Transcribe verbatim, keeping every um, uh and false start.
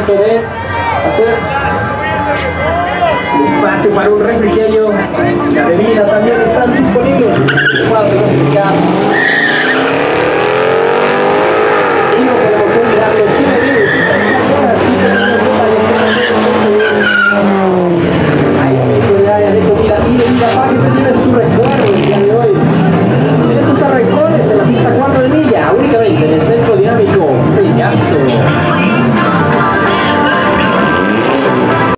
momento de hacer el espacio para un refrigerio. La bebida también están disponibles. Cuatro,